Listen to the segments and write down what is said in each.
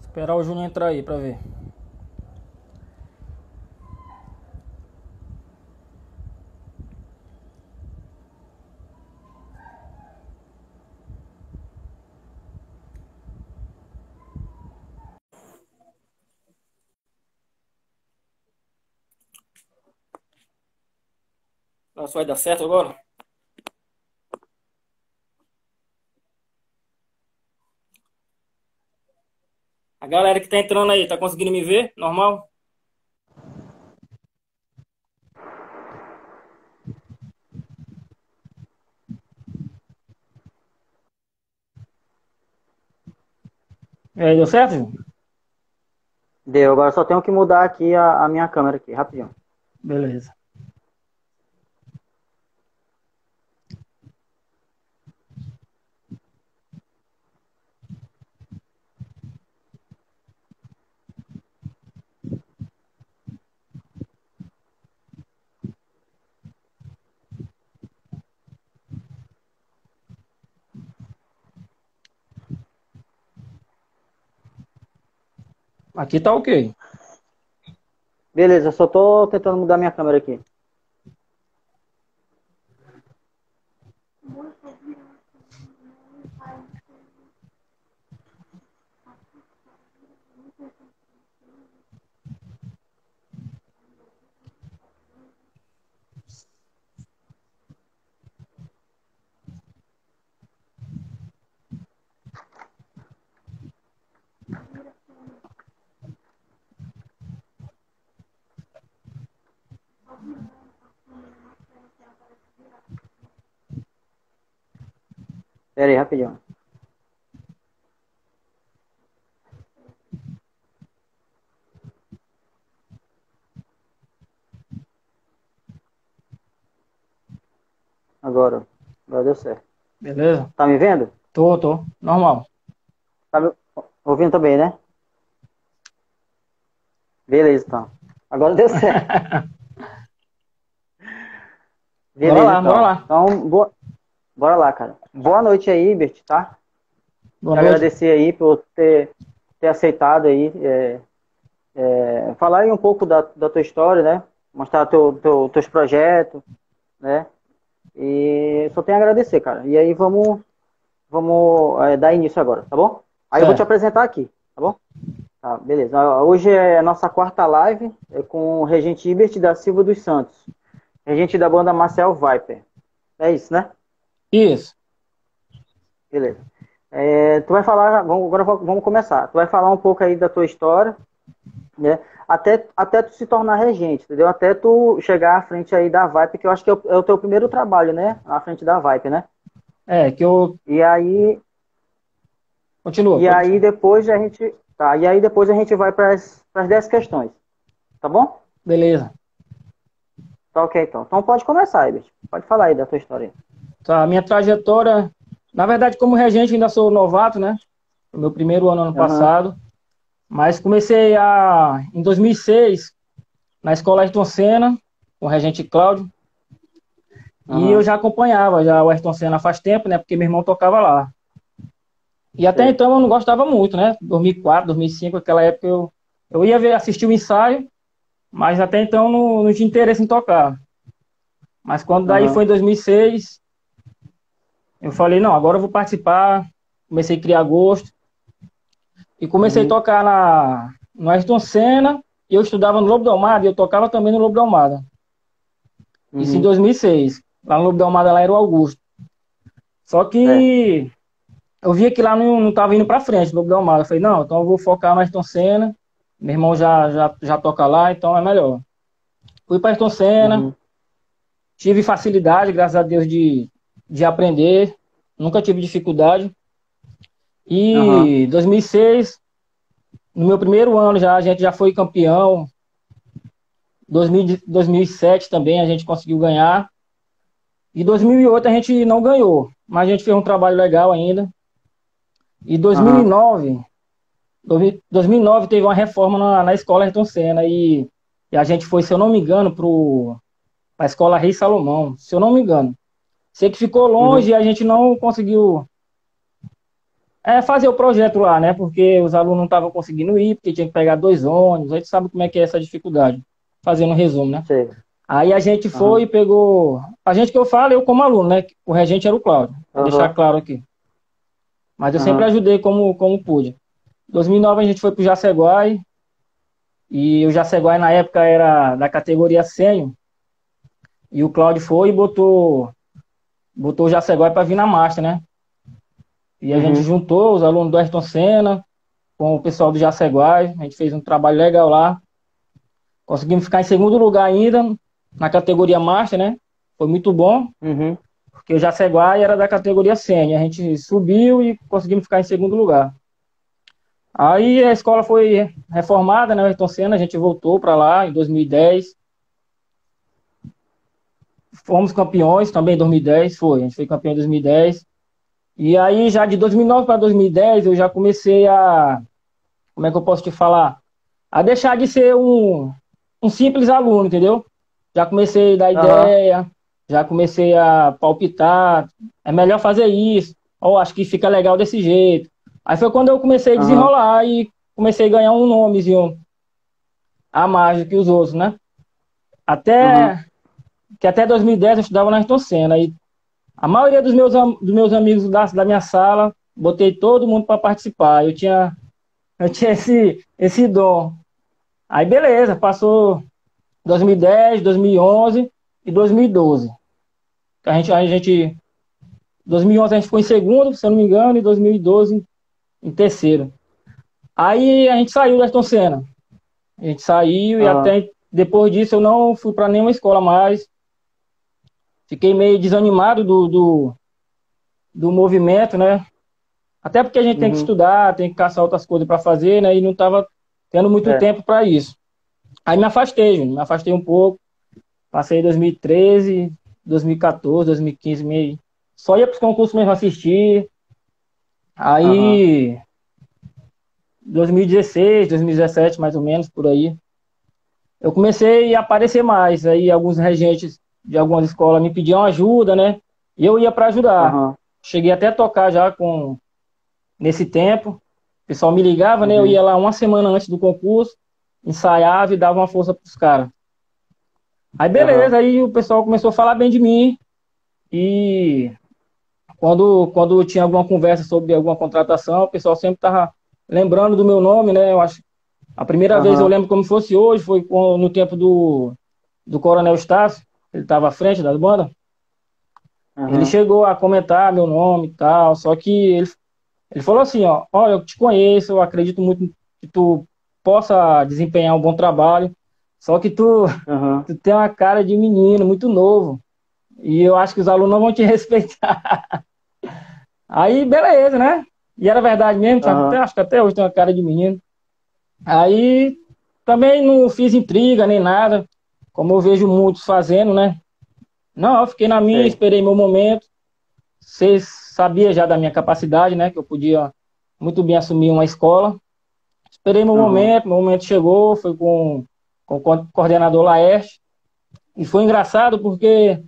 Esperar o Júnior entrar aí pra ver. Nossa, vai dar certo agora? A galera que tá entrando aí, tá conseguindo me ver? Normal? E aí, deu certo, Júnior? Deu, agora só tenho que mudar aqui a minha câmera aqui, rapidinho. Beleza. Aqui tá ok. Beleza, só tô tentando mudar minha câmera aqui. Pera aí, rapidinho. Agora deu certo. Beleza? Tá me vendo? Tô. Normal. Tá me ouvindo também, né? Beleza, então. Agora deu certo. Beleza, Bora então. lá. Então, bora lá, cara. Boa noite aí, Bert, tá? Boa Te noite. agradecer aí por ter aceitado aí, falar aí um pouco da tua história, né? Mostrar teus projetos, né? E só tenho a agradecer, cara. E aí vamos dar início agora, tá bom? Aí eu vou te Certo. apresentar aqui, tá bom? Tá, beleza. Hoje é a nossa quarta live com o Regente Ibert da Silva dos Santos, regente da banda Marcel Viper. É isso, né? Isso. Beleza. Tu vai falar, agora vamos começar. Tu vai falar um pouco aí da tua história, né? Até tu se tornar regente, entendeu? Até tu chegar à frente aí da Viper, que eu acho que é o teu primeiro trabalho, né? À frente da Viper, né? É, que eu. E aí, Continua, e pode. aí depois a gente, tá? E aí depois a gente vai para as 10 questões, tá bom? Beleza. Tá ok, então. Então pode começar, Ibert. Pode falar aí da tua história. Tá, a minha trajetória. Na verdade, como regente, ainda sou novato, né? Foi meu primeiro ano Aham, passado. Mas comecei em 2006, na escola Ayrton Senna, com o regente Cláudio. E eu aham, já acompanhava já o Ayrton Senna faz tempo, né? Porque meu irmão tocava lá. E até sei. então eu não gostava muito, né? 2004, 2005, aquela época eu ia ver, assistir o ensaio, mas até então não tinha interesse em tocar. Mas quando daí foi Aham, em 2006, eu falei, não, agora eu vou participar. Comecei a criar gosto e comecei a uhum, tocar no Ayrton Senna. E eu estudava no Lobo da Almada e eu tocava também no Lobo da Almada. Isso em uhum, 2006. Lá no Lobo da Almada lá era o Augusto. Só certo. que eu via que lá não estava indo para frente, o Lobo da Almada. Eu falei, não, então eu vou focar no Ayrton Senna. Meu irmão já toca lá, então é melhor. Fui para Ayrton Senna, Uhum, tive facilidade, graças a Deus, de aprender. Nunca tive dificuldade. aham, E 2006, no meu primeiro ano já, a gente já foi campeão. 2007 também a gente conseguiu ganhar. E 2008 a gente não ganhou, mas a gente fez um trabalho legal ainda. E aham, 2009 teve uma reforma na escola Ayrton Senna e a gente foi, se eu não me engano, para a escola Rei Salomão, se eu não me engano. Sei que ficou longe uhum, e a gente não conseguiu fazer o projeto lá, né? Porque os alunos não estavam conseguindo ir, porque tinha que pegar 2 ônibus, a gente sabe como é que é essa dificuldade. Fazendo um resumo, né? Sei. Aí a gente foi Aham. e pegou. A gente que eu falo, eu como aluno, né? O regente era o Cláudio, vou deixar Aham. claro aqui. Mas eu sempre Aham. ajudei como pude. Em 2009 a gente foi pro Jaceguai, e o Jaceguai na época era da categoria sênior, e o Cláudio foi e botou o Jaceguai para vir na marcha, né? E a gente Uhum. juntou os alunos do Ayrton Senna com o pessoal do Jaceguai, a gente fez um trabalho legal lá. Conseguimos ficar em segundo lugar ainda na categoria Master, né? Foi muito bom, Uhum. porque o Jaceguai era da categoria Sênior. A gente subiu e conseguimos ficar em segundo lugar. Aí a escola foi reformada, né? O Ayrton Senna, a gente voltou para lá em 2010. Fomos campeões também em 2010, foi. A gente foi campeão em 2010. E aí já de 2009 para 2010 eu já comecei a, como é que eu posso te falar? A deixar de ser um simples aluno, entendeu? Já comecei a dar Aham. ideia, já comecei a palpitar, é melhor fazer isso, ou acho que fica legal desse jeito. Aí foi quando eu comecei a Aham. desenrolar e comecei a ganhar um nomezinho a mais do que os outros, né? Aham. Até 2010 eu estudava na Ayrton Senna, e a maioria dos meus amigos da minha sala, botei todo mundo para participar. Eu tinha esse dom. Aí beleza, passou 2010, 2011 e 2012. A gente 2011 a gente ficou em segundo, se eu não me engano, e 2012 em terceiro. Aí a gente saiu do Ayrton Senna. A gente saiu e Aham. até depois disso eu não fui para nenhuma escola mais. Fiquei meio desanimado do movimento, né? Até porque a gente tem que Uhum. estudar, tem que caçar outras coisas para fazer, né? E não estava tendo muito É. tempo para isso. Aí me afastei, Júnior, me afastei um pouco. Passei 2013, 2014, 2015, meio. Só ia para os concursos mesmo assistir. Aham. Aí, 2016, 2017, mais ou menos, por aí, eu comecei a aparecer mais. Aí, alguns regentes de algumas escolas me pediam ajuda, né? E eu ia para ajudar. Aham. Cheguei até a tocar já nesse tempo. O pessoal me ligava, né? Eu Uhum. ia lá uma semana antes do concurso, ensaiava e dava uma força para os caras. Aí, Aham. beleza, aí o pessoal começou a falar bem de mim. E quando tinha alguma conversa sobre alguma contratação, o pessoal sempre estava lembrando do meu nome, né? Eu acho a primeira vez eu Aham. lembro como se fosse hoje, foi no tempo do Coronel Estácio, ele estava à frente da banda. Ele Aham. chegou a comentar meu nome e tal, só que ele falou assim, ó, olha, eu te conheço, eu acredito muito que tu possa desempenhar um bom trabalho, só que tu, Aham. tu tem uma cara de menino, muito novo, e eu acho que os alunos não vão te respeitar. Aí, beleza, né? E era verdade mesmo, Aham. acho que até hoje tem uma cara de menino. Aí também não fiz intriga nem nada, como eu vejo muitos fazendo, né? Não, eu fiquei na minha, Sei. esperei meu momento. Você sabia já da minha capacidade, né? Que eu podia muito bem assumir uma escola. Esperei Aham. meu momento chegou, foi com o coordenador Laerte. E foi engraçado porque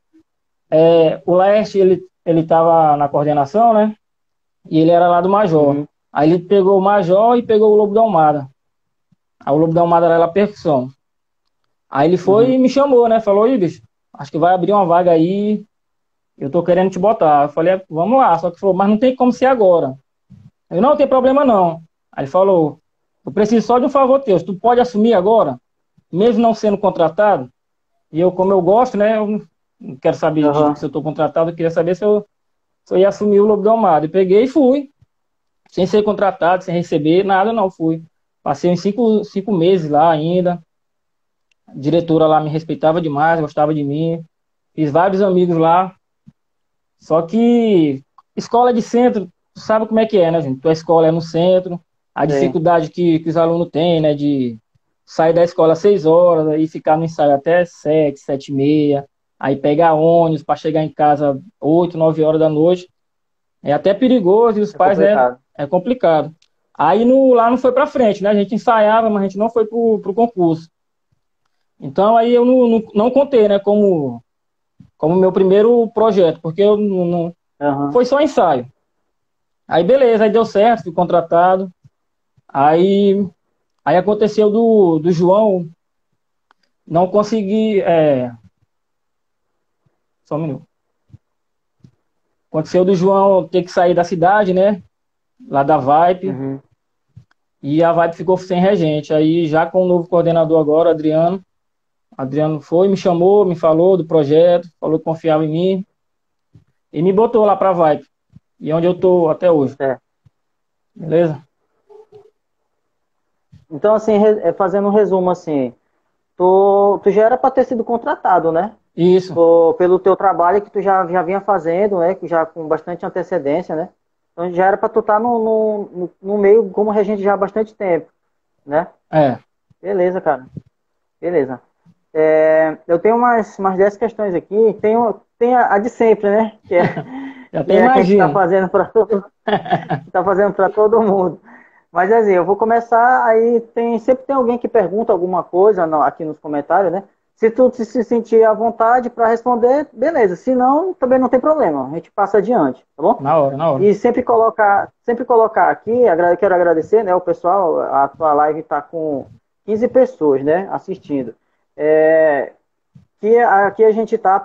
o Laerte, ele estava na coordenação, né? E ele era lá do Major. Uhum. Aí ele pegou o Major e pegou o Lobo da Almada. Aí o Lobo da Almada era a percussão. Aí ele foi Uhum. e me chamou, né? Falou, aí, bicho, acho que vai abrir uma vaga aí, eu tô querendo te botar. Eu falei, vamos lá, só que falou, mas não tem como ser agora. Eu não tem problema não. Aí ele falou, eu preciso só de um favor teu, tu pode assumir agora, mesmo não sendo contratado? E eu, como eu gosto, né? Eu não quero saber Aham. se eu tô contratado, eu queria saber se eu ia assumir o Lobo da Almada. E peguei e fui. Sem ser contratado, sem receber, nada não, fui. Passei uns 5 meses lá ainda, a diretora lá me respeitava demais, gostava de mim, fiz vários amigos lá, só que escola de centro, tu sabe como é que é, né, gente? Tua escola é no centro, a Sei. dificuldade que os alunos têm, né, de sair da escola às 6 horas, aí ficar no ensaio até 7, 7 e meia, aí pegar ônibus para chegar em casa 8, 9 horas da noite, é até perigoso e os É pais, né? complicado. É complicado. Aí lá não foi para frente, né? A gente ensaiava, mas a gente não foi pro concurso. Então aí eu não contei, né? Como meu primeiro projeto, porque eu não Aham. foi só ensaio. Aí beleza, aí deu certo, fui contratado. Aí, aí aconteceu do João não conseguir. Só um minuto. Aconteceu do João ter que sair da cidade, né? Lá da Vibe. Uhum. E a Vibe ficou sem regente. Aí já com o novo coordenador agora, o Adriano. Adriano foi, me chamou, me falou do projeto, falou que confiava em mim. E me botou lá pra Vibe. E é onde eu tô até hoje. É. Beleza? Então, assim, fazendo um resumo, assim, tu já era para ter sido contratado, né? Isso. Pelo teu trabalho que tu já vinha fazendo, né? Que já com bastante antecedência, né? Então já era para tu estar no meio como regente já há bastante tempo, né? É. Beleza, cara. Beleza. Eu tenho umas 10 questões aqui. Tem a de sempre, né? Eu Que até é a que a gente está imagino. fazendo para tá fazendo para todo mundo. Mas assim, eu vou começar, aí sempre tem alguém que pergunta alguma coisa aqui nos comentários, né? Se tu se sentir à vontade para responder, beleza. Se não, também não tem problema. A gente passa adiante, tá bom? Na hora, na hora. E sempre colocar aqui, quero agradecer, né, o pessoal, a tua live está com 15 pessoas, né, assistindo. Que aqui a gente tá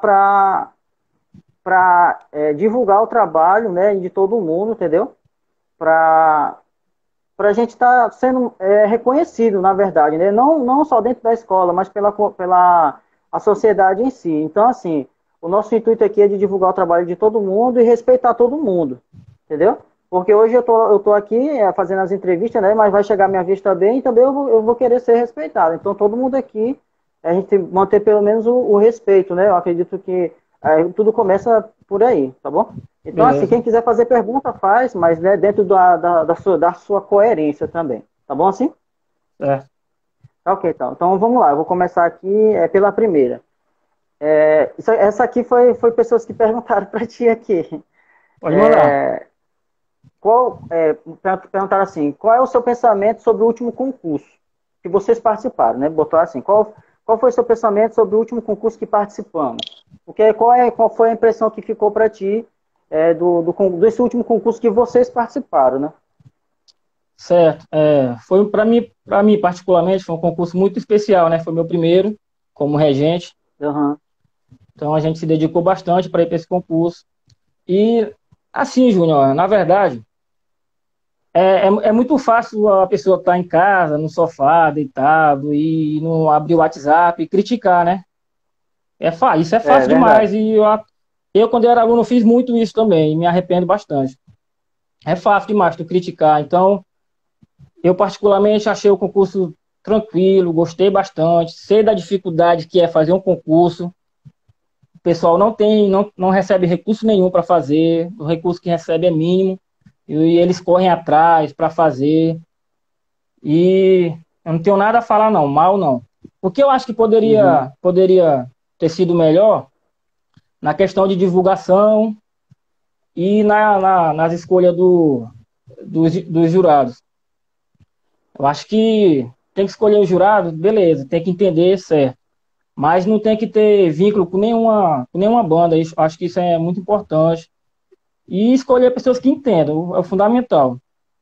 para divulgar o trabalho, né, de todo mundo, entendeu? Para a gente estar sendo reconhecido, na verdade, né? Não só dentro da escola, mas pela a sociedade em si. Então, assim, o nosso intuito aqui é de divulgar o trabalho de todo mundo e respeitar todo mundo, entendeu? Porque hoje eu tô aqui fazendo as entrevistas, né? Mas vai chegar a minha vez também e também eu vou querer ser respeitado. Então, todo mundo aqui, a gente manter pelo menos o respeito, né? Eu acredito que tudo começa por aí, tá bom? Então, assim, Beleza. quem quiser fazer pergunta, faz, mas né, dentro da sua coerência também. Tá bom assim? É. Tá ok, então. Então vamos lá, eu vou começar aqui pela primeira. Essa aqui foi pessoas que perguntaram para ti aqui. Pode mandar. Perguntaram assim, qual é o seu pensamento sobre o último concurso que vocês participaram, né? Botou assim, qual foi o seu pensamento sobre o último concurso que participamos? Qual foi a impressão que ficou para ti desse último concurso que vocês participaram, né? Certo. Foi para mim particularmente, foi um concurso muito especial, né? Foi meu primeiro como regente. Uhum. Então a gente se dedicou bastante para ir para esse concurso. E assim, Júnior, na verdade, é muito fácil a pessoa estar em casa, no sofá, deitado, e não abrir o WhatsApp e criticar, né? Isso é É fácil verdade. demais. E quando eu era aluno, fiz muito isso também, e me arrependo bastante. É fácil demais tu criticar. Então, eu particularmente achei o concurso tranquilo, gostei bastante, sei da dificuldade que é fazer um concurso. O pessoal não recebe recurso nenhum para fazer, o recurso que recebe é mínimo, e eles correm atrás para fazer. E eu não tenho nada a falar, não, mal não. O que eu acho que Uhum. poderia ter sido melhor na questão de divulgação e nas escolhas dos jurados. Eu acho que tem que escolher o jurado, beleza, tem que entender, certo. Mas não tem que ter vínculo com nenhuma banda. Acho que isso é muito importante. E escolher pessoas que entendam, é o fundamental.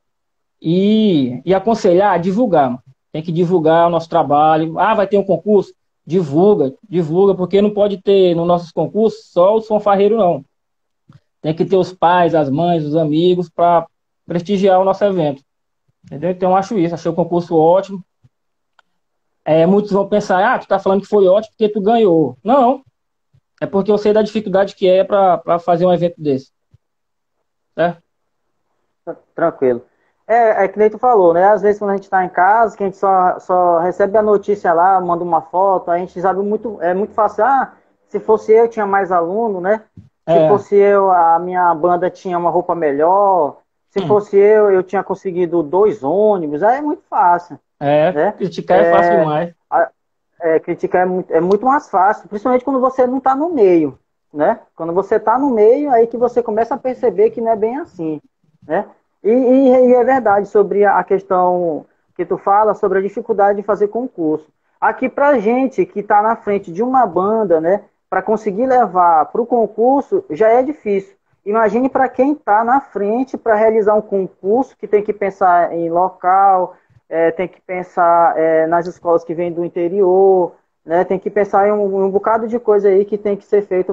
E aconselhar, divulgar, mano. Tem que divulgar o nosso trabalho. Ah, vai ter um concurso? Divulga, divulga, porque não pode ter nos nossos concursos só o fanfarreiro, não. Tem que ter os pais, as mães, os amigos para prestigiar o nosso evento. Entendeu? Então, eu acho isso. Achei o concurso ótimo. Muitos vão pensar, tu tá falando que foi ótimo porque tu ganhou. Não, é porque eu sei da dificuldade que é para fazer um evento desse. Certo? Tranquilo. Que nem tu falou, né? Às vezes quando a gente está em casa, que a gente só recebe a notícia lá, manda uma foto, a gente sabe é muito fácil. Ah, se fosse eu, tinha mais aluno, né? Se É, fosse eu, a minha banda tinha uma roupa melhor. Se fosse eu tinha conseguido 2 ônibus. Aí é muito fácil, né? criticar é fácil demais. A- Criticar é muito mais fácil, principalmente quando você não está no meio, né? Quando você está no meio, aí que você começa a perceber que não é bem assim, né? E é verdade sobre a questão que tu fala sobre a dificuldade de fazer concurso. Aqui pra gente que está na frente de uma banda, né, para conseguir levar para o concurso já é difícil. Imagine para quem está na frente para realizar um concurso, que tem que pensar em local, tem que pensar nas escolas que vêm do interior, né? Tem que pensar em um bocado de coisa aí que tem que ser feito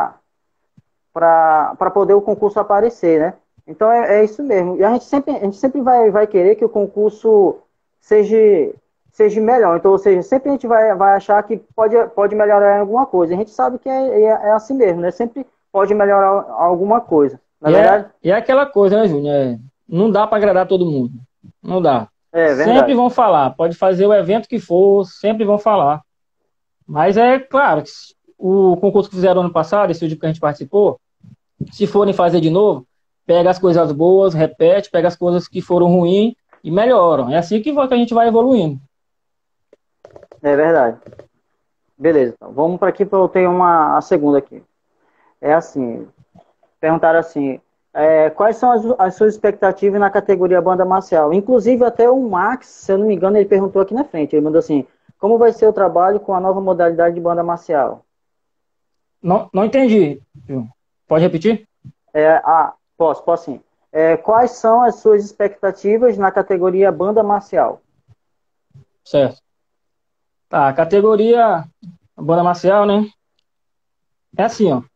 para poder o concurso aparecer, né? Então é isso mesmo. E a gente sempre vai querer que o concurso seja, seja melhor. Então, ou seja, sempre a gente vai achar que pode melhorar em alguma coisa. A gente sabe que é assim mesmo, né? Sempre pode melhorar alguma coisa. Na verdade? E é aquela coisa, né, Júnior? Não dá para agradar todo mundo. Não dá. É Sempre verdade. vão falar. Pode fazer o evento que for, sempre vão falar. Mas é claro que o concurso que fizeram ano passado, esse último que a gente participou, se forem fazer de novo, pega as coisas boas, repete, pega as coisas que foram ruins e melhoram. É assim que a gente vai evoluindo. É verdade. Beleza, então. Vamos para aqui para eu ter a segunda aqui. É assim, perguntaram assim, quais são as suas expectativas na categoria banda marcial? Inclusive até o Max, se eu não me engano, ele perguntou aqui na frente, ele mandou assim, como vai ser o trabalho com a nova modalidade de banda marcial? Não, não entendi, Júnior. Pode repetir? Posso sim. Quais são as suas expectativas na categoria banda marcial? Certo. Tá, a categoria banda marcial, né? É assim, ó.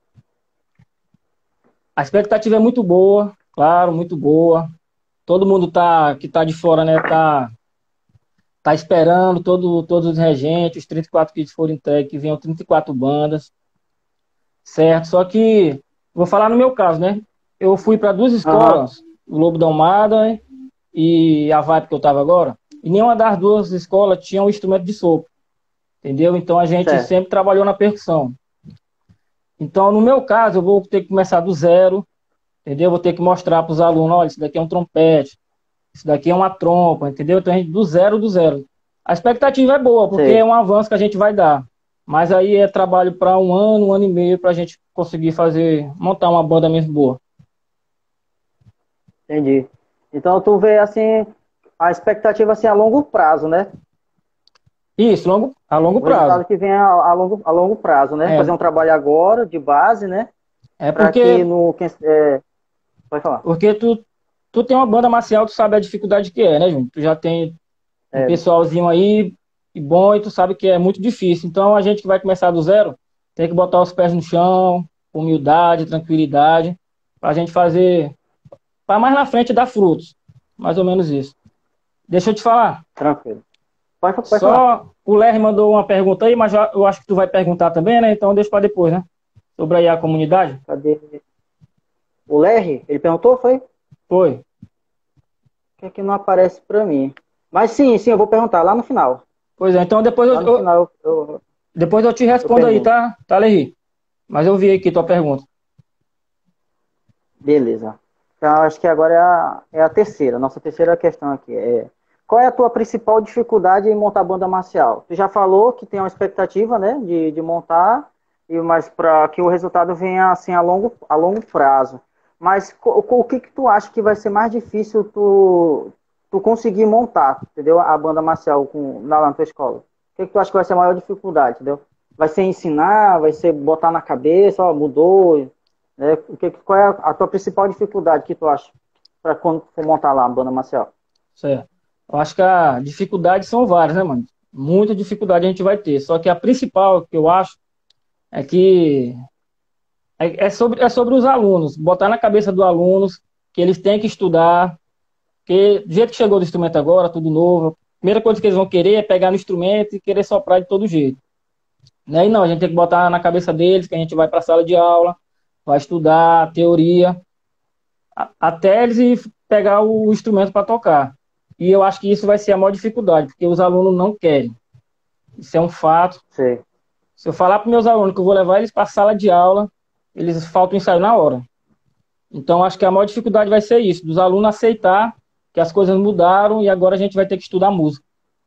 A expectativa é muito boa, claro, muito boa. Todo mundo que tá de fora, né, tá esperando todos os regentes, os 34 kits foram entregues, que venham 34 bandas, certo? Só que, vou falar no meu caso, né? Eu fui para duas Aham, escolas, o Lobo da Almada, né, e a Vibe que eu tava agora, e nenhuma das duas escolas tinha um instrumento de sopro, entendeu? Então a gente certo. sempre trabalhou na percussão. Então, no meu caso, eu vou ter que começar do zero, entendeu? Vou ter que mostrar para os alunos, olha, isso daqui é um trompete, isso daqui é uma trompa, entendeu? Então, a gente, do zero. A expectativa é boa, porque é Sei, um avanço que a gente vai dar. Mas aí é trabalho para um ano e meio, para a gente conseguir montar uma banda mesmo boa. entendi. Então tu vê assim a expectativa assim a longo prazo, né? Isso, a longo O prazo. resultado que vem a longo prazo, né? Fazer É, um trabalho agora de base, né? é Para que no pode falar. porque tu tem uma banda marcial, tu sabe a dificuldade que é, né, Júnior? Tu já tem um É, pessoalzinho aí e bom, e tu sabe que é muito difícil. Então, a gente que vai começar do zero, tem que botar os pés no chão, humildade, tranquilidade, para a gente fazer, para mais na frente dar frutos. Mais ou menos isso. Deixa eu te falar. tranquilo. Pode falar. Só o Lerry mandou uma pergunta aí, mas eu acho que tu vai perguntar também, né? Então deixa para depois, né? Sobre aí a comunidade. Cadê? O Lerry, ele perguntou, foi? O Foi. que é que não aparece para mim? Mas sim, eu vou perguntar lá no final. Pois é, então Lá no final depois eu te eu respondo aí, pergunto. tá? Tá, Lerry? Mas eu vi aqui tua pergunta. Beleza. Então, acho que agora é a terceira. Nossa terceira questão aqui qual é a tua principal dificuldade em montar banda marcial? Tu já falou que tem uma expectativa, né, de montar, mas para que o resultado venha assim a longo prazo. Mas o que tu acha que vai ser mais difícil tu conseguir montar, entendeu? A banda marcial lá na tua escola? O que tu acha que vai ser a maior dificuldade, entendeu? Vai ser ensinar, vai ser botar na cabeça, ó, mudou, né? Qual é a tua principal dificuldade que tu acha para quando for montar lá a banda marcial? Certo. Eu acho que a dificuldade são várias, né, mano? Muita dificuldade a gente vai ter. Só que a principal que eu acho é que é sobre os alunos. Botar na cabeça dos alunos que eles têm que estudar, porque do jeito que chegou do instrumento agora, tudo novo, a primeira coisa que eles vão querer é pegar no instrumento e querer soprar de todo jeito. Né? E não, a gente tem que botar na cabeça deles que a gente vai para a sala de aula, vai estudar teoria, até eles pegar o instrumento para tocar. E eu acho que isso vai ser a maior dificuldade, porque os alunos não querem. Isso é um fato. Sei. Se eu falar para meus alunos que eu vou levar eles para a sala de aula, eles faltam ensaio na hora. Então, acho que a maior dificuldade vai ser isso, dos alunos aceitar que as coisas mudaram e agora a gente vai ter que estudar música.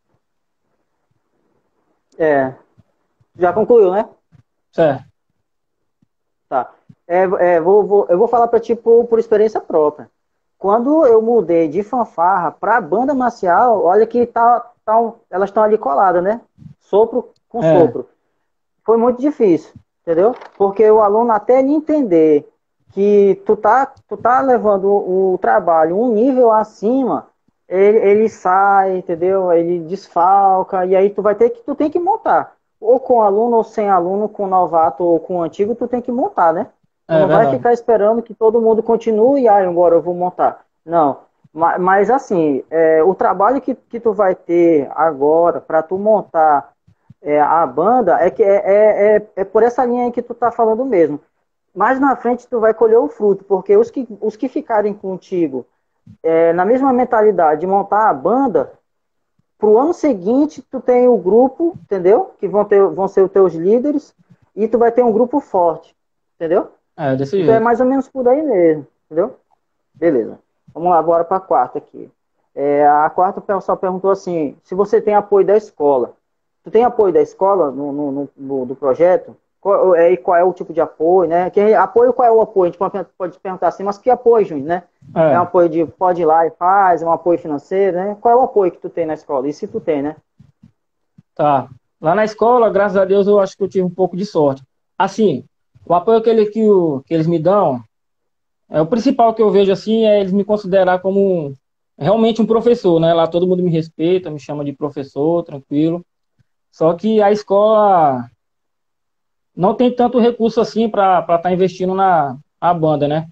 É, já concluiu, né? Certo. Tá. Eu vou falar para ti por experiência própria. Quando eu mudei de fanfarra para banda marcial, olha que elas estão ali coladas, né? Sopro com É, sopro. Foi muito difícil, entendeu? Porque o aluno, até ele entender que tu tá levando o trabalho um nível acima, ele sai, entendeu? Ele desfalca, e aí tu tem que montar. Ou com aluno, ou sem aluno, com novato ou com antigo, tu tem que montar, né? Tu É não vai verdade. ficar esperando que todo mundo continue e agora eu vou montar. Não. Mas assim, o trabalho que tu vai ter agora para tu montar a banda é por essa linha aí que tu tá falando mesmo. Mais na frente tu vai colher o fruto, porque os que ficarem contigo na mesma mentalidade de montar a banda, pro ano seguinte tu tem o grupo, entendeu? Que vão ser os teus líderes, e tu vai ter um grupo forte, entendeu? É, desse Então é jeito. mais ou menos por aí mesmo, entendeu? Beleza. Vamos lá agora para a quarta aqui. A quarta, o pessoal perguntou assim, se você tem apoio da escola. Tu tem apoio da escola do projeto? E qual é o tipo de apoio, né? Apoio, qual é o apoio? A gente pode perguntar assim, mas que apoio, Júnior, né? É um É, apoio de pode ir lá e faz, é um apoio financeiro, né? Qual é o apoio que tu tem na escola? E se tu tem, né? tá. Lá na escola, graças a Deus, eu acho que eu tive um pouco de sorte. Assim, o apoio que eles me dão, o principal que eu vejo assim é eles me considerar como realmente um professor, né? Lá todo mundo me respeita, me chama de professor, tranquilo. Só que a escola não tem tanto recurso assim para estar investindo na banda, né?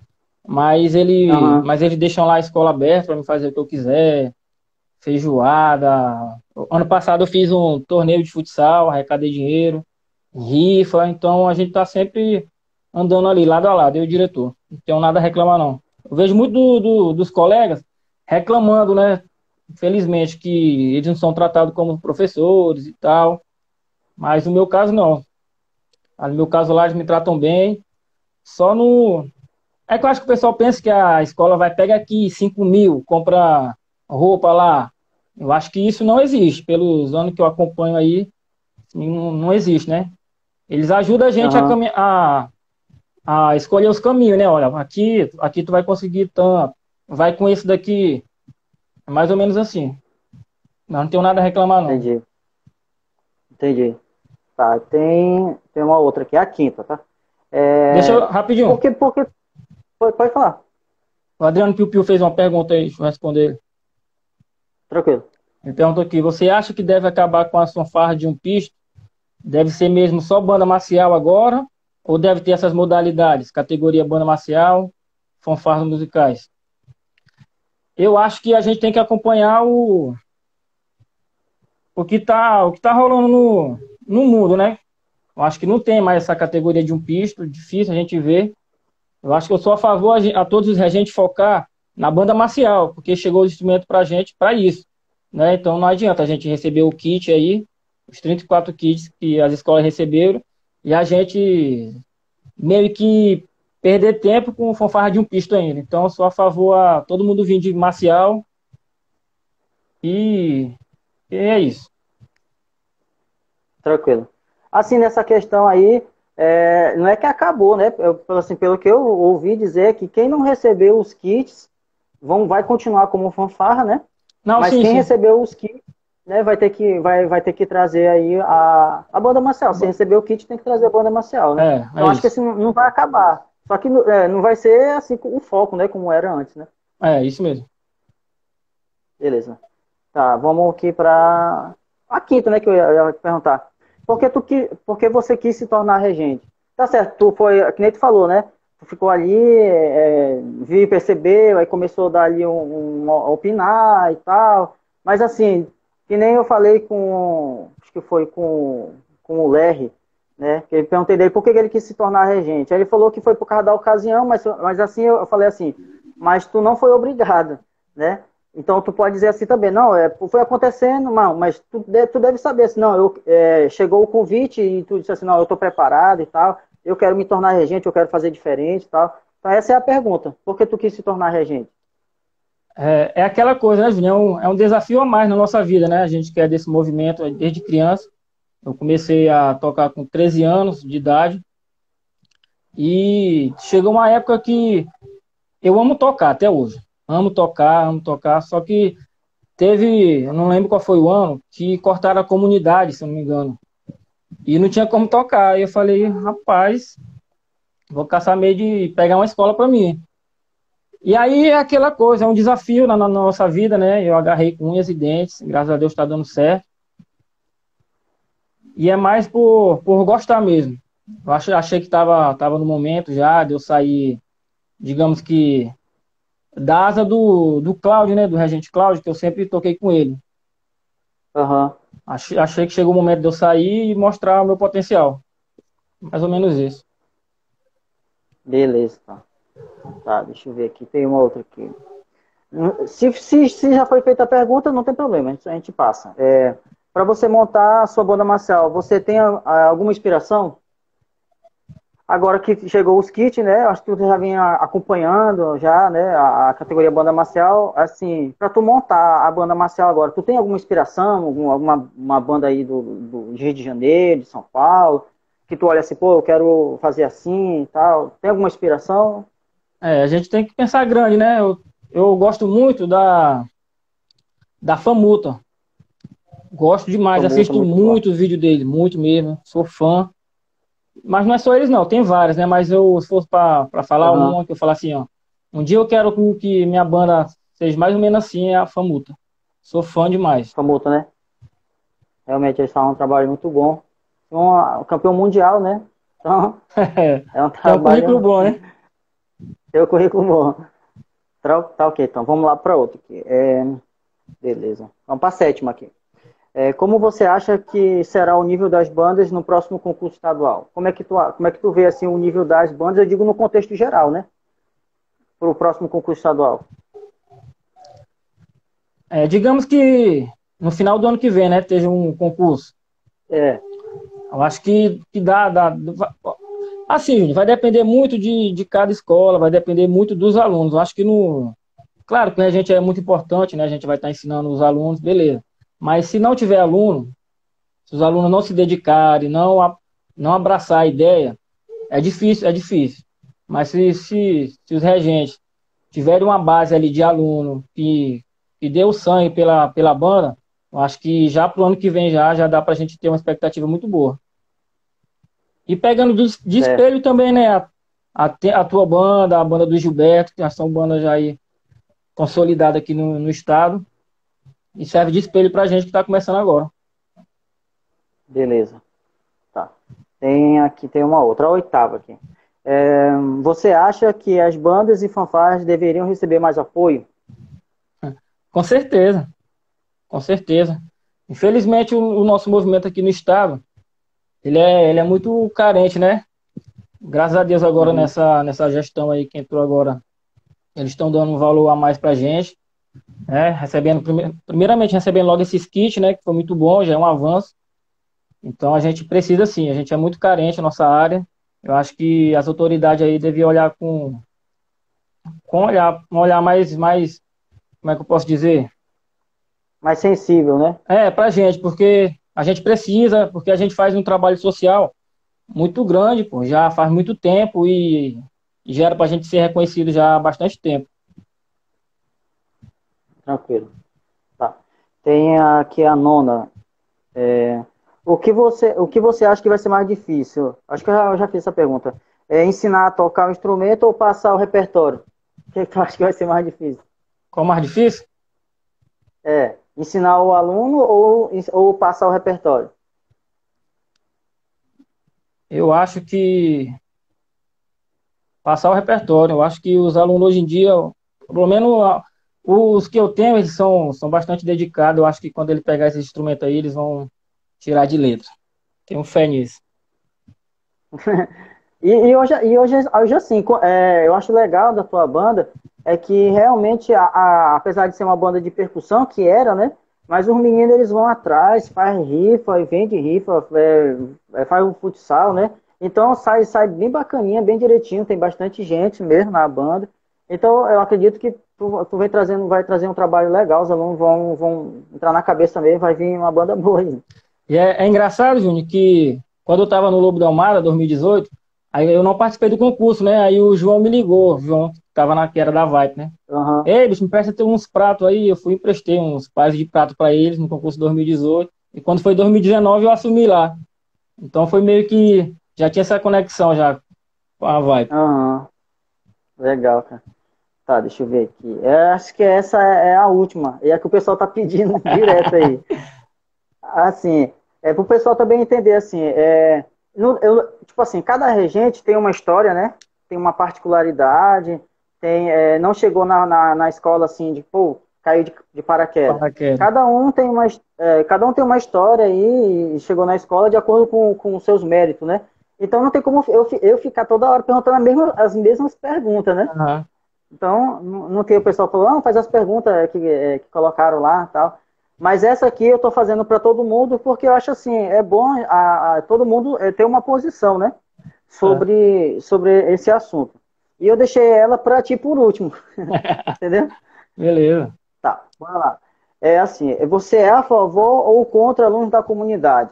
Aham. Mas eles deixam lá a escola aberta para me fazer o que eu quiser, feijoada. Ano passado eu fiz um torneio de futsal, arrecadei dinheiro, rifa, então a gente tá sempre andando ali, lado a lado, eu e o diretor. Não tenho nada a reclamar, não. Eu vejo muito dos colegas reclamando, né? Infelizmente, que eles não são tratados como professores e tal, mas no meu caso, não. No meu caso lá, eles me tratam bem, só no. É que eu acho que o pessoal pensa que a escola vai pegar aqui 5 mil, compra roupa lá. Eu acho que isso não existe. Pelos anos que eu acompanho aí, não existe, né? Eles ajudam a gente Aham. a escolher os caminhos, né? Olha, aqui tu vai conseguir tanto, vai com esse daqui. É mais ou menos assim. Mas não tenho nada a reclamar, não. Entendi. Entendi. Tá, tem uma outra aqui, a quinta, tá? Deixa eu, É, rapidinho. porque pode falar, O Adriano Piu Piu fez uma pergunta aí, deixa eu responder. tranquilo. Ele perguntou aqui: você acha que deve acabar com a fanfarra de um pisto? Deve ser mesmo só banda marcial agora? Ou deve ter essas modalidades? Categoria banda marcial, fanfarras musicais? Eu acho que a gente tem que acompanhar o que tá rolando no mundo, né? Eu acho que não tem mais essa categoria de um pisto, difícil a gente ver. Eu acho que eu sou a favor a todos os regentes focar na banda marcial, porque chegou o instrumento pra gente para isso, né? Então não adianta a gente receber o kit aí, os 34 kits que as escolas receberam, e a gente meio que perder tempo com fanfarra de um pisto ainda. Então eu sou a favor a todo mundo vir de marcial e, e é isso. Tranquilo. Assim, nessa questão aí, não é que acabou, né? Assim, pelo que eu ouvi dizer, é que quem não recebeu os kits vai continuar como fanfarra, né? Não, Mas sim, quem sim. recebeu os kits, né, vai ter que trazer aí a banda marcial. Se receber o kit, tem que trazer a banda marcial, né? É Então acho que isso. assim não vai acabar. Só que não vai ser assim o foco, né? Como era antes, né? É isso mesmo. Beleza. Tá, vamos aqui para a quinta, né, que eu ia te perguntar. Por que você quis se tornar regente? Tá certo, tu foi, que nem tu falou, né? Tu ficou ali, viu e percebeu, aí começou a dar ali a opinar e tal. Mas assim, que nem eu falei acho que foi com o Lerry, né? Que eu perguntei dele por que ele quis se tornar regente. Aí ele falou que foi por causa da ocasião, mas assim, eu falei assim, mas tu não foi obrigado, né? Então tu pode dizer assim também, não, foi acontecendo, não, mas tu deve saber assim, não, chegou o convite e tu disse assim, não, eu estou preparado e tal, eu quero me tornar regente, eu quero fazer diferente e tal. Então essa é a pergunta, por que tu quis se tornar regente? É aquela coisa, né, Julião? É um desafio a mais na nossa vida, né? A gente quer desse movimento desde criança. Eu comecei a tocar com 13 anos de idade e chegou uma época que eu amo tocar até hoje. Amo tocar, só que eu não lembro qual foi o ano, que cortaram a comunidade, se eu não me engano. E não tinha como tocar. Aí eu falei, rapaz, Vou caçar meio de pegar uma escola para mim. E aí é aquela coisa, é um desafio na nossa vida, né? Eu agarrei com unhas e dentes, graças a Deus está dando certo. E é mais por gostar mesmo. Achei que tava no momento já de eu sair, digamos que, da asa do Cláudio, né? Do Regente Cláudio, que eu sempre toquei com ele. Aham. Achei que chegou o momento de eu sair e mostrar o meu potencial. Mais ou menos isso. Beleza, tá. Tá, deixa eu ver aqui. Tem uma outra aqui. Se já foi feita a pergunta, não tem problema, a gente passa. Para você montar a sua banda marcial, você tem alguma inspiração? Agora que chegou os kits, né? Acho que você já vinha acompanhando já, né? A categoria banda marcial. Assim, para tu montar a banda marcial agora, tu tem alguma inspiração, alguma uma banda aí do Rio de Janeiro, de São Paulo, que tu olha assim, pô, eu quero fazer assim e tal. Tem alguma inspiração? A gente tem que pensar grande, né? Eu gosto muito da Famuta. Gosto demais, Tô assisto muito bom. muito o vídeo dele, muito mesmo. Sou fã. Mas não é só eles, não, tem vários, né? Mas eu, se fosse para falar Aham. uma, que eu falar assim, ó. Um dia eu quero que minha banda seja mais ou menos assim, é a Famuta. Sou fã demais. Famoso, né? Realmente eles fazem um trabalho muito bom. Um campeão mundial, né? Então, é um Tem um currículo trabalho. bom, né? Tem o currículo bom. Tá ok, então vamos lá para outro aqui. Beleza. Vamos para a sétima aqui. Como você acha que será o nível das bandas no próximo concurso estadual? Como é que tu vê assim, o nível das bandas, eu digo no contexto geral, né? Para o próximo concurso estadual. Digamos que no final do ano que vem, né, esteja um concurso. É, Eu acho que assim, Júnior, vai depender muito de cada escola, vai depender muito dos alunos. Eu acho que no. Claro que a gente é muito importante, né? A gente vai estar ensinando os alunos, beleza. Mas se não tiver aluno, se os alunos não se dedicarem, não abraçar a ideia, é difícil, é difícil. Mas se os regentes tiverem uma base ali de aluno que deu sangue pela banda, eu acho que já para o ano que vem já dá para a gente ter uma expectativa muito boa. E pegando de certo. espelho também, né? A tua banda, a banda do Gilberto, que já são bandas já aí consolidadas aqui no estado, e serve de espelho para a gente que está começando agora. Beleza. Tá. Tem uma outra, a oitava aqui. Você acha que as bandas e fanfarras deveriam receber mais apoio? Com certeza, com certeza. Infelizmente, o nosso movimento aqui no estado, ele é muito carente, né? Graças a Deus agora Uhum. nessa gestão aí que entrou agora, eles estão dando um valor a mais pra gente, né? Primeiramente recebendo logo esses kits, né? Que foi muito bom, já é um avanço. Então a gente precisa sim, a gente é muito carente na nossa área. Eu acho que as autoridades aí deviam olhar um olhar mais, como é que eu posso dizer? Mais sensível, né? Pra gente, porque a gente precisa, porque a gente faz um trabalho social muito grande, pô, já faz muito tempo e já era pra gente ser reconhecido já há bastante tempo. Tranquilo. Tá. Tem aqui a nona. O que você acha que vai ser mais difícil? Acho que eu já fiz essa pergunta. Ensinar a tocar o instrumento ou passar o repertório? O que tu acha que vai ser mais difícil? Qual o mais difícil? Ensinar o aluno ou passar o repertório? Eu acho que passar o repertório. Eu acho que os alunos hoje em dia, pelo menos os que eu tenho, eles são bastante dedicados. Eu acho que quando ele pegar esse instrumento aí, eles vão tirar de letra. Tenho fé nisso. E hoje assim, eu acho legal da tua banda é que realmente, apesar de ser uma banda de percussão, que era, né? Mas os meninos eles vão atrás, faz rifa, e vende rifa, faz o futsal, né? Então sai bem bacaninha, bem direitinho, tem bastante gente mesmo na banda. Então eu acredito que tu vai trazer um trabalho legal, os alunos vão entrar na cabeça mesmo, vai vir uma banda boa aí. E é engraçado, Júnior, que quando eu estava no Lobo da Almada, 2018, aí eu não participei do concurso, né? Aí o João me ligou, o João que estava que era da Vibe, né? Aham. Ei, bicho, me presta ter uns pratos aí. Eu fui e emprestei uns pares de prato para eles no concurso de 2018. E quando foi 2019, eu assumi lá. Então foi meio que já tinha essa conexão já a vibe. Aham, legal, cara. Tá, deixa eu ver aqui. Acho que essa é a última. E é que o pessoal tá pedindo direto aí. Assim, pro pessoal também entender, assim, tipo assim, cada regente tem uma história, né? Tem uma particularidade, não chegou na escola assim, de, pô, caiu de paraquedas. Paraquedas. Cada um tem uma história aí e chegou na escola de acordo com os seus méritos, né? Então não tem como eu ficar toda hora perguntando as mesmas perguntas, né? Aham, Então, não tem o pessoal falando, faz as perguntas que colocaram lá e tal. Mas essa aqui eu estou fazendo para todo mundo, porque eu acho assim, é bom todo mundo ter uma posição, né? certo. Sobre esse assunto. E eu deixei ela para ti por último, entendeu? Beleza. Tá, bora lá. É assim, você é a favor ou contra alunos da comunidade?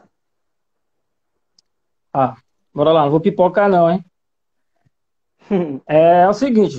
Ah, bora lá, não vou pipocar não, hein? É o seguinte,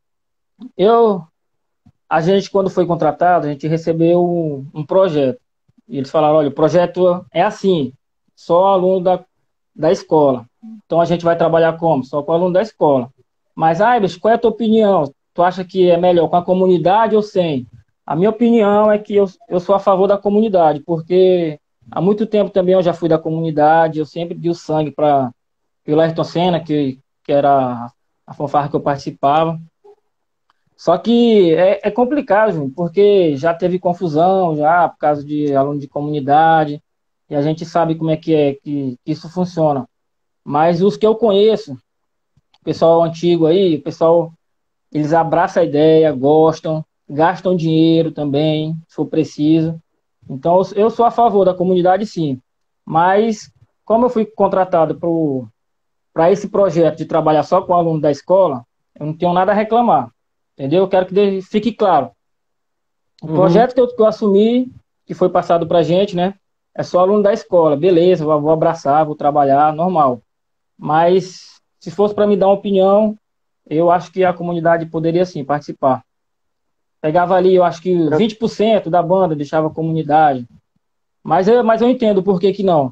eu, a gente quando foi contratado, a gente recebeu um projeto. E eles falaram, olha, o projeto é assim, só aluno da escola. Então a gente vai trabalhar como? Só com aluno da escola. Mas, bicho, qual é a tua opinião? Tu acha que é melhor com a comunidade ou sem? A minha opinião é que eu sou a favor da comunidade, porque há muito tempo também eu já fui da comunidade, eu sempre dei o sangue para o Ayrton Senna, que era a fanfarra que eu participava. Só que é complicado, Júnior, porque já teve confusão, já por causa de aluno de comunidade, e a gente sabe como é que isso funciona. Mas os que eu conheço, o pessoal antigo aí, o pessoal, eles abraçam a ideia, gostam, gastam dinheiro também, se for preciso. Então, eu sou a favor da comunidade, sim. Mas, como eu fui contratado para esse projeto de trabalhar só com aluno da escola, eu não tenho nada a reclamar. Entendeu? Eu quero que fique claro. O Uhum. projeto que eu assumi, que foi passado para a gente, né? É só aluno da escola. Beleza, vou abraçar, vou trabalhar, normal. Mas, se fosse para me dar uma opinião, eu acho que a comunidade poderia sim participar. Pegava ali, eu acho que Tra- 20% da banda deixava a comunidade. Mas eu entendo por que que não.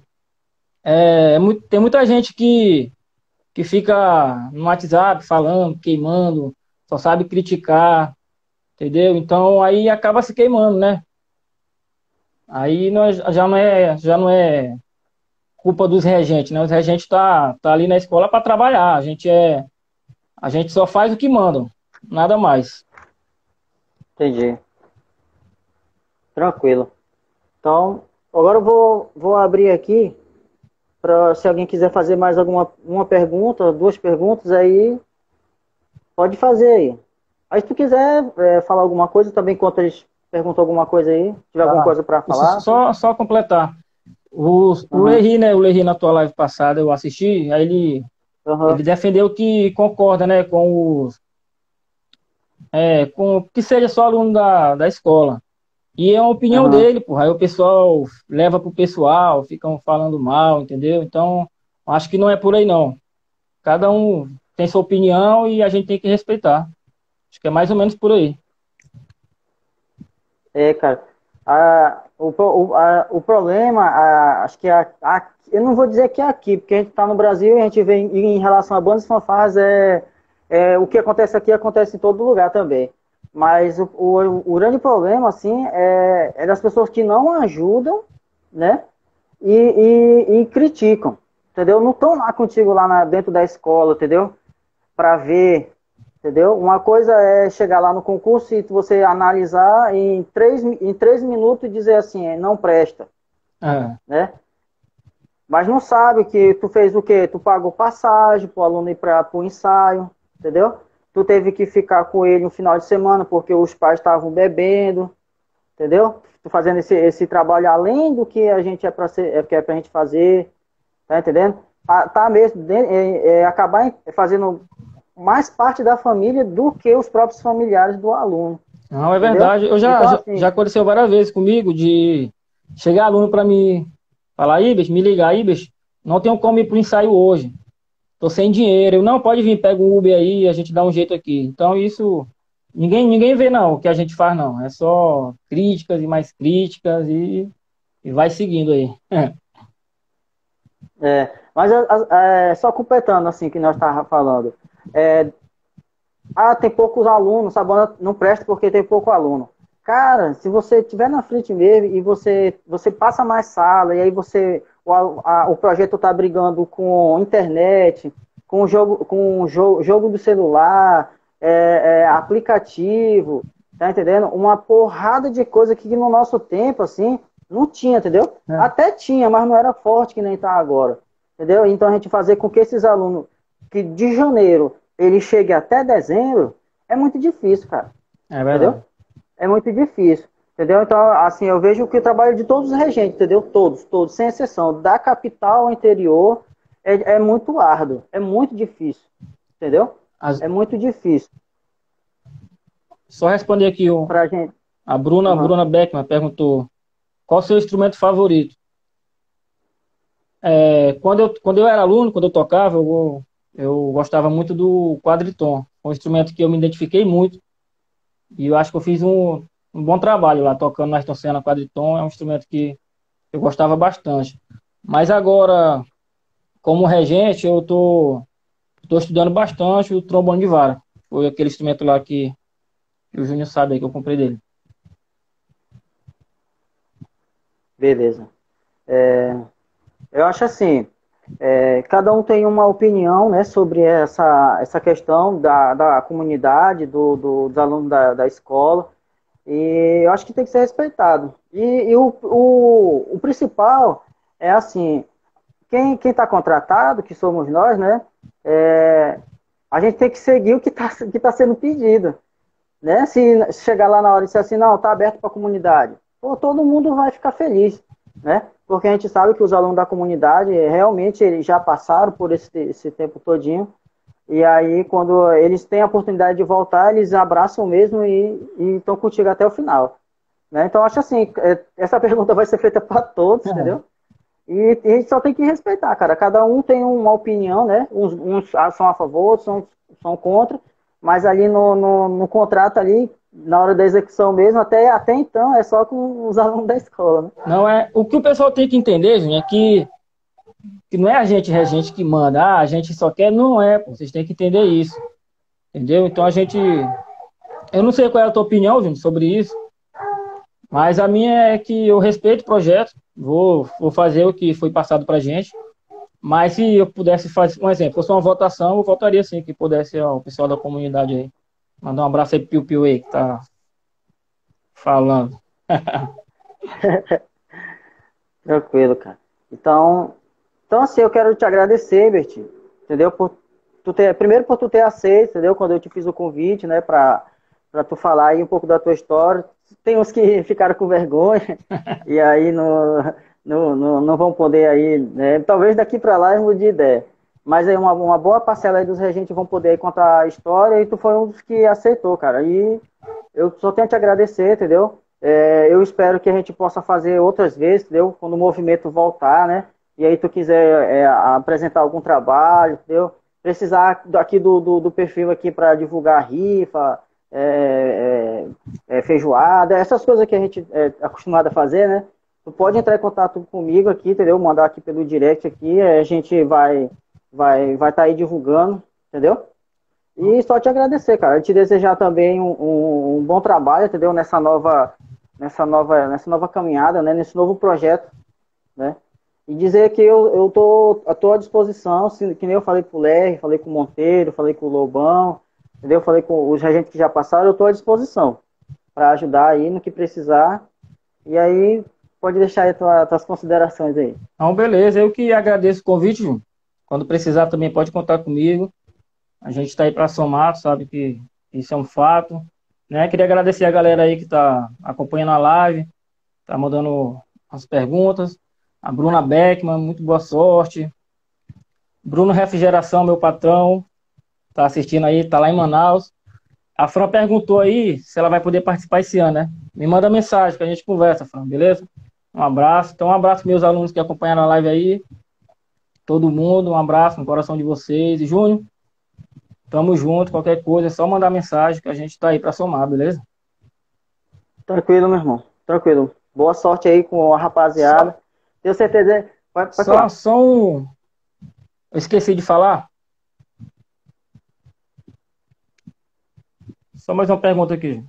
Tem muita gente que fica no WhatsApp falando, queimando, só sabe criticar, entendeu? Então aí acaba se queimando, né? Aí já não é culpa dos regentes, né? Os regentes tá ali na escola para trabalhar. A gente só faz o que mandam, nada mais. Entendi. Tranquilo. Então, agora eu vou abrir aqui para se alguém quiser fazer mais alguma uma pergunta, duas perguntas, aí pode fazer aí. Aí se tu quiser falar alguma coisa, também enquanto eles perguntam alguma coisa aí, tiver alguma Tá? coisa para Isso falar. só completar. O Aham, Lerry, né? O Lerry na tua live passada eu assisti, aí ele aham, defendeu que concorda, né, com que seja só aluno da escola. E é uma opinião aham. dele, porra. Aí o pessoal leva pro pessoal, ficam falando mal, entendeu? Então, acho que não é por aí, não. Cada um tem sua opinião e a gente tem que respeitar. Acho que é mais ou menos por aí. Cara, o problema, acho que eu não vou dizer que é aqui, porque a gente está no Brasil e a gente vê em relação a bandas e fanfarras, o que acontece aqui acontece em todo lugar também. Mas o grande problema, assim, é das pessoas que não ajudam, né? E criticam, entendeu? Não estão lá contigo lá dentro da escola, entendeu? Para ver, entendeu? Uma coisa é chegar lá no concurso e você analisar em três minutos e dizer assim, não presta, É, né? Mas não sabe que tu fez o quê? Tu pagou passagem para o aluno ir para o ensaio, entendeu? Tu teve que ficar com ele um final de semana porque os pais estavam bebendo, entendeu? Tu fazendo esse trabalho além do que a gente que é pra gente fazer, tá entendendo? Tá mesmo, acabar fazendo mais parte da família do que os próprios familiares do aluno, não, é entendeu? verdade. Eu já, Então, já, já assim, aconteceu várias vezes comigo de chegar aluno para me falar, Ibis, me ligar, Ibis, não tenho como ir pro ensaio hoje. Tô sem dinheiro. Eu, não, pode vir, pega um Uber aí, a gente dá um jeito aqui. Então isso, ninguém vê não, o que a gente faz não. É só críticas e mais críticas e vai seguindo aí. é, Mas só completando, assim, que nós estávamos falando. É, tem poucos alunos, Sabana não presta porque tem pouco aluno. Cara, se você estiver na frente mesmo e você passa mais sala, e aí o projeto está brigando com internet, com jogo do celular, aplicativo, tá entendendo? Uma porrada de coisa que no nosso tempo, assim, não tinha, entendeu? É, Até tinha, mas não era forte que nem está agora, entendeu? Então a gente fazer com que esses alunos, que de janeiro ele chegue até dezembro, é muito difícil, cara, é entendeu? verdade. É muito difícil, entendeu? Então, assim, eu vejo que o trabalho de todos os regentes, entendeu? Todos, sem exceção, da capital ao interior, é muito árduo, é muito difícil, entendeu? As- É muito difícil Só responder aqui, pra gente. a Uhum. Bruna Beckman perguntou, qual o seu instrumento favorito? Quando eu era aluno, quando eu tocava, eu gostava muito do quadriton. Foi um instrumento que eu me identifiquei muito e eu acho que eu fiz um bom trabalho lá tocando na Ayrton Senna quadriton. É um instrumento que eu gostava bastante. Mas agora, como regente, eu tô estudando bastante o trombone de vara. Foi aquele instrumento lá que o Júnior sabe aí que eu comprei dele. Beleza. Eu acho assim, cada um tem uma opinião, né, sobre essa questão da comunidade, dos alunos da escola, e eu acho que tem que ser respeitado. E o principal é assim, quem está contratado, que somos nós, né, é, a gente tem que seguir o que tá sendo pedido, né? Se chegar lá na hora e disser assim, não, está aberto para a comunidade, pô, todo mundo vai ficar feliz, né? Porque a gente sabe que os alunos da comunidade, realmente, eles já passaram por esse tempo todinho, e aí, quando eles têm a oportunidade de voltar, eles abraçam mesmo e estão contigo até o final, né? Então, acho assim, essa pergunta vai ser feita para todos, entendeu? E a gente só tem que respeitar, cara. Cada um tem uma opinião, né? Uns são a favor, outros são contra, mas ali no contrato ali, na hora da execução mesmo, até então, é só com os alunos da escola, né? Não é, o que o pessoal tem que entender, Júnior, é que não é a gente regente que manda, a gente só quer, não é, pô, vocês têm que entender isso, entendeu? Então eu não sei qual é a tua opinião, Júnior, sobre isso, mas a minha é que eu respeito o projeto, vou fazer o que foi passado pra gente, mas se eu pudesse fazer, um exemplo, fosse uma votação, eu votaria sim, que pudesse, ó, o pessoal da comunidade aí. Mandar um abraço aí pro Piu Piu aí, que tá falando. Tranquilo, cara. Então assim, eu quero te agradecer, Berti, entendeu? Primeiro por tu ter aceito, entendeu? Quando eu te fiz o convite, né, para tu falar aí um pouco da tua história. Tem uns que ficaram com vergonha e aí não vão poder aí, né? Talvez daqui para lá eu mude de ideia. Mas aí uma boa parcela aí dos regentes vão poder aí contar a história e tu foi um dos que aceitou, cara. E eu só tenho a te agradecer, entendeu? Eu espero que a gente possa fazer outras vezes, entendeu? Quando o movimento voltar, né? E aí tu quiser apresentar algum trabalho, entendeu? Precisar aqui do perfil aqui para divulgar rifa, feijoada, essas coisas que a gente é acostumado a fazer, né? Tu pode entrar em contato comigo aqui, entendeu? Mandar aqui pelo direct aqui, a gente vai tá aí divulgando, entendeu? E só te agradecer, cara. Te desejar também um bom trabalho, entendeu? Nessa nova caminhada, né? Nesse novo projeto, né? E dizer que eu tô à disposição, que nem eu falei com o Ler, falei com o Monteiro, falei com o Lobão, entendeu? Falei com os agentes que já passaram, eu tô à disposição para ajudar aí no que precisar. E aí, pode deixar aí tuas considerações aí. Então, beleza, eu que agradeço o convite, Júnior. Quando precisar também pode contar comigo. A gente está aí para somar, sabe que isso é um fato. Né? Queria agradecer a galera aí que está acompanhando a live, está mandando as perguntas. A Bruna Beckman, muito boa sorte. Bruno Refrigeração, meu patrão, está assistindo aí, está lá em Manaus. A Fran perguntou aí se ela vai poder participar esse ano, né? Me manda mensagem que a gente conversa, Fran, beleza? Um abraço. Então, um abraço para meus alunos que acompanharam a live aí. Todo mundo, um abraço no coração de vocês. E, Júnior, tamo junto. Qualquer coisa, é só mandar mensagem que a gente tá aí para somar, beleza? Tranquilo, meu irmão. Tranquilo. Boa sorte aí com a Só, rapaziada. Tenho certeza. Pode só, falar. só um. Eu esqueci de falar. Só mais uma pergunta aqui.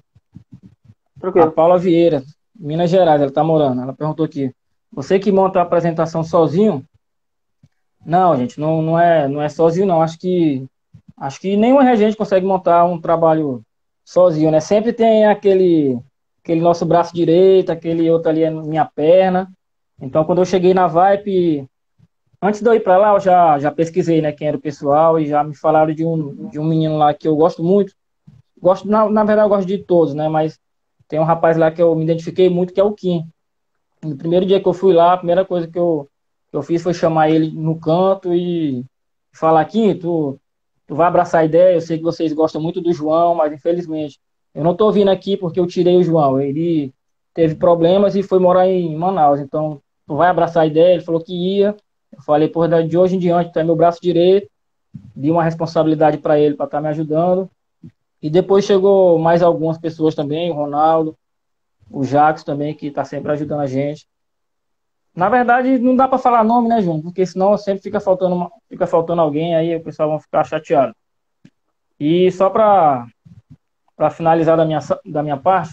A Tranquilo. Paula Vieira, Minas Gerais, ela tá morando. Ela perguntou aqui: você que monta a apresentação sozinho? Não, gente, não é sozinho, não. Acho que nenhum regente consegue montar um trabalho sozinho, né? Sempre tem aquele nosso braço direito, aquele outro ali é minha perna. Então, quando eu cheguei na Vibe, antes de eu ir para lá, eu já pesquisei, né, quem era o pessoal e já me falaram de um menino lá que eu gosto muito. Gosto, na verdade, eu gosto de todos, né? Mas tem um rapaz lá que eu me identifiquei muito, que é o Kim. No primeiro dia que eu fui lá, a primeira coisa que eu fiz foi chamar ele no canto e falar: Kim, tu vai abraçar a ideia, eu sei que vocês gostam muito do João, mas infelizmente eu não estou vindo aqui porque eu tirei o João. Ele teve problemas e foi morar em Manaus. Então, tu vai abraçar a ideia? Ele falou que ia. Eu falei: por de hoje em diante, tu é meu braço direito. Dei uma responsabilidade para ele, para estar me ajudando. E depois chegou mais algumas pessoas também, o Ronaldo, o Jacques também, que está sempre ajudando a gente. Na verdade, não dá para falar nome, né, João? Porque senão sempre fica faltando alguém, aí o pessoal vai ficar chateado. E só para finalizar da minha parte,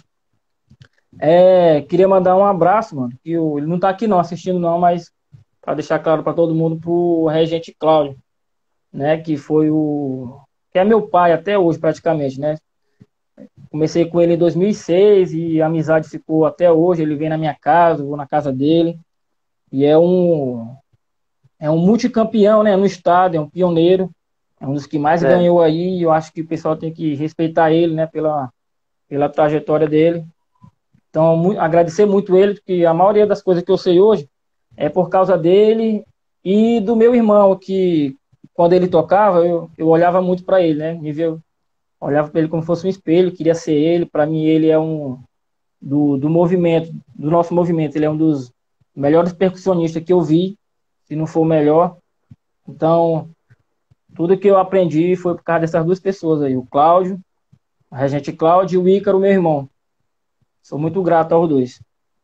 queria mandar um abraço, mano, que ele não tá aqui não, assistindo não, mas para deixar claro para todo mundo, pro Regente Cláudio, né, que é meu pai até hoje praticamente, né? Comecei com ele em 2006 e a amizade ficou até hoje. Ele vem na minha casa, eu vou na casa dele. E é um multicampeão, né, no estado, é um pioneiro, é um dos que mais É. ganhou aí. E eu acho que o pessoal tem que respeitar ele, né, pela trajetória dele. Então, agradecer muito ele, porque a maioria das coisas que eu sei hoje é por causa dele e do meu irmão, que quando ele tocava, eu olhava muito para ele, né, olhava para ele como se fosse um espelho, queria ser ele. Para mim, ele é do movimento, do nosso movimento. Ele é um dos melhores percussionistas que eu vi, se não for o melhor. Então, tudo que eu aprendi foi por causa dessas duas pessoas aí, o Cláudio, o Regente Cláudio e o Ícaro, meu irmão. Sou muito grato aos dois.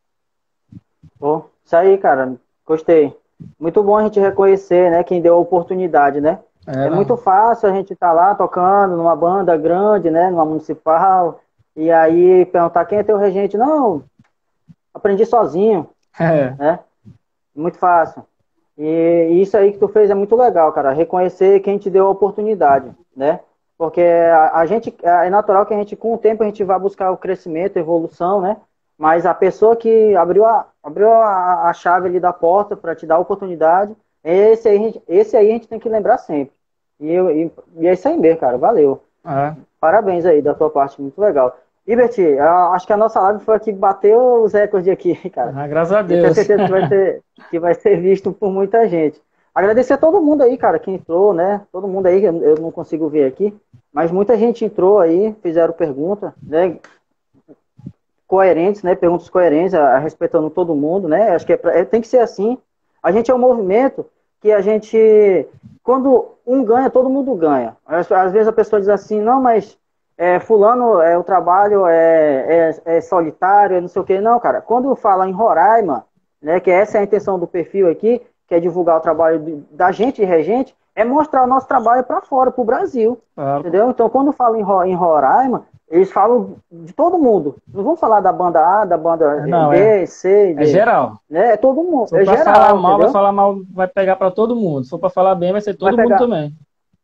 Pô, isso aí, cara. Gostei. Muito bom a gente reconhecer, né, quem deu a oportunidade, né? É muito Não. fácil a gente estar lá tocando numa banda grande, né, numa municipal, e aí perguntar quem é teu regente. Não, aprendi sozinho, É, né? Muito fácil. E isso aí que tu fez é muito legal, cara. Reconhecer quem te deu a oportunidade, né? Porque a gente, é natural que a gente, com o tempo, a gente vá buscar o crescimento, a evolução, né? Mas a pessoa que abriu a chave ali da porta para te dar a oportunidade, esse aí a gente tem que lembrar sempre. E é isso aí mesmo, cara. Valeu. é. Parabéns aí da tua parte, muito legal. Ibert, eu acho que a nossa live foi a que bateu os recordes aqui, cara. Graças a E eu tenho Deus. certeza que vai ser visto por muita gente. Agradecer a todo mundo aí, cara, que entrou, né? Todo mundo aí, eu não consigo ver aqui, mas muita gente entrou aí, fizeram pergunta, né? Coerentes, né? Perguntas coerentes, respeitando todo mundo, né? Acho que tem que ser assim. A gente é um movimento que a gente, quando um ganha, todo mundo ganha. Às vezes a pessoa diz assim, não, mas fulano, o trabalho é solitário, é não sei o quê. Não, cara, quando fala em Roraima, né, que essa é a intenção do perfil aqui, que é divulgar o trabalho da gente e regente, é mostrar o nosso trabalho para fora, para o Brasil. Claro. Entendeu? Então, quando fala em Roraima, eles falam de todo mundo. Não vão falar da banda A, da banda Não, B, C, é D. geral. Né? É todo mundo. Se for É para falar geral, mal, vai entendeu? falar mal, vai pegar para todo mundo. Se for para falar bem, vai ser Vai todo mundo pegar. também.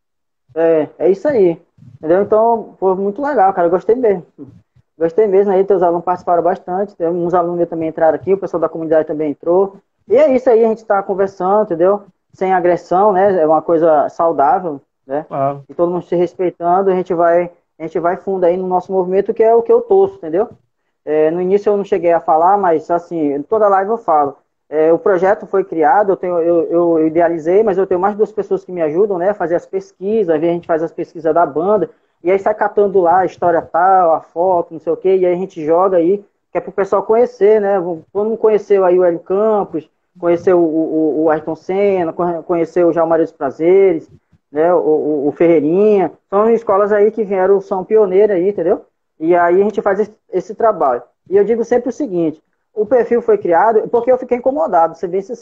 É isso aí. Entendeu? Então, foi muito legal, cara. Eu gostei mesmo. Gostei mesmo aí, teus alunos participaram bastante. Tem uns alunos meus também entraram aqui, o pessoal da comunidade também entrou. E é isso aí, a gente está conversando, entendeu? Sem agressão, né? É uma coisa saudável, né? Claro. E todo mundo se respeitando, a gente vai fundo aí no nosso movimento, que é o que eu torço, entendeu? No início eu não cheguei a falar, mas assim, toda live eu falo. O projeto foi criado, eu idealizei, mas eu tenho mais duas pessoas que me ajudam, né? A fazer as pesquisas, às vezes a gente faz as pesquisas da banda, e aí sai catando lá a história tal, a foto, não sei o quê, e aí a gente joga aí, que é pro pessoal conhecer, né? Todo mundo conheceu aí o Hélio Campos, conheceu o Ayrton Senna, conheceu o Jalmaria dos Prazeres, né? O Ferreirinha. São escolas aí que vieram, são pioneiras aí, entendeu? E aí a gente faz esse trabalho. E eu digo sempre o seguinte, o perfil foi criado porque eu fiquei incomodado, ser bem sincero.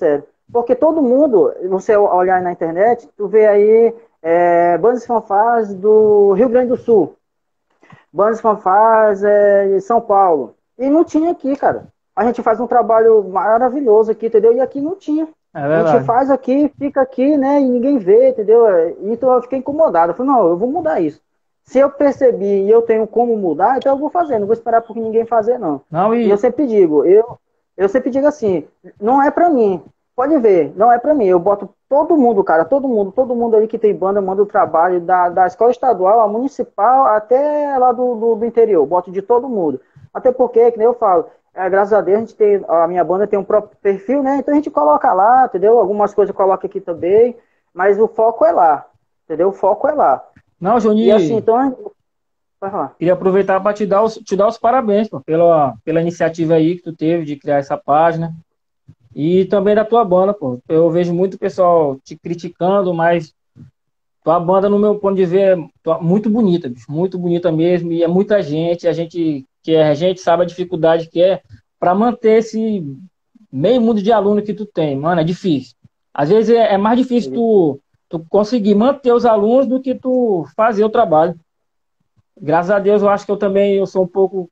Porque todo mundo, você olhar na internet, tu vê aí bandas e fanfarras do Rio Grande do Sul, bandas e fanfarras de São Paulo. E não tinha aqui, cara. A gente faz um trabalho maravilhoso aqui, entendeu? E aqui não tinha. É A gente verdade. faz aqui, fica aqui, né? E ninguém vê, entendeu? Então eu fiquei incomodado. Eu falei, não, eu vou mudar isso. Se eu percebi e eu tenho como mudar, então eu vou fazer. Não vou esperar por ninguém fazer, não. Não, E eu e sempre digo, eu sempre digo assim, não é pra mim. Pode ver, não é pra mim. Eu boto todo mundo, cara, todo mundo aí que tem banda, manda o trabalho da escola estadual, a municipal, até lá do interior. Eu boto de todo mundo. Até porque, que nem eu falo, graças a Deus, a minha banda tem um próprio perfil, né? Então a gente coloca lá, entendeu? Algumas coisas eu coloco aqui também, mas o foco é lá, entendeu? O foco é lá. não, E assim, Juninho, então, vai falar. queria aproveitar para te dar os parabéns, pô, pela iniciativa aí que tu teve de criar essa página. E também da tua banda, pô. Eu vejo muito pessoal te criticando, mas tua banda, no meu ponto de ver, é muito bonita, bicho. Muito bonita mesmo. E é muita gente. A gente sabe a dificuldade que é para manter esse meio mundo de aluno que tu tem. Mano, é difícil. Às vezes é mais difícil tu conseguir manter os alunos do que tu fazer o trabalho. Graças a Deus, eu acho que eu sou um pouco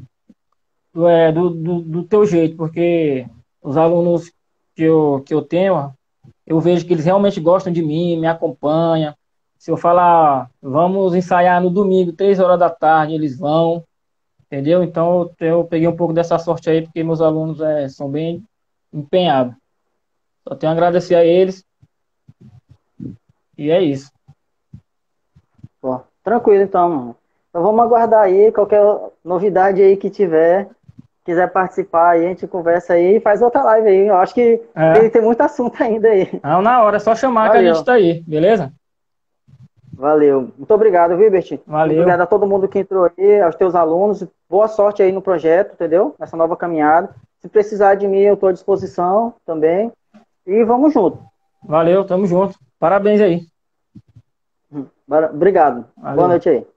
do teu jeito, porque os alunos que eu tenho, eu vejo que eles realmente gostam de mim, me acompanham. Se eu falar, vamos ensaiar no domingo, 3 horas da tarde, eles vão, entendeu? Então eu peguei um pouco dessa sorte aí, porque meus alunos são bem empenhados. Só tenho a agradecer a eles, e é isso. Pô, tranquilo então, mano. Então vamos aguardar aí, qualquer novidade aí que tiver, quiser participar aí, a gente conversa aí e faz outra live aí. Eu acho que É, tem muito assunto ainda aí. não, na hora, é só chamar que a gente Valeu, tá aí, beleza? valeu. Muito obrigado, viu, Bertinho? Muito Valeu, obrigado a todo mundo que entrou aí, aos teus alunos. Boa sorte aí no projeto, entendeu? Nessa nova caminhada. Se precisar de mim, eu estou à disposição também. E vamos junto. valeu, tamo junto. Parabéns aí. Obrigado. Boa Valeu. noite aí.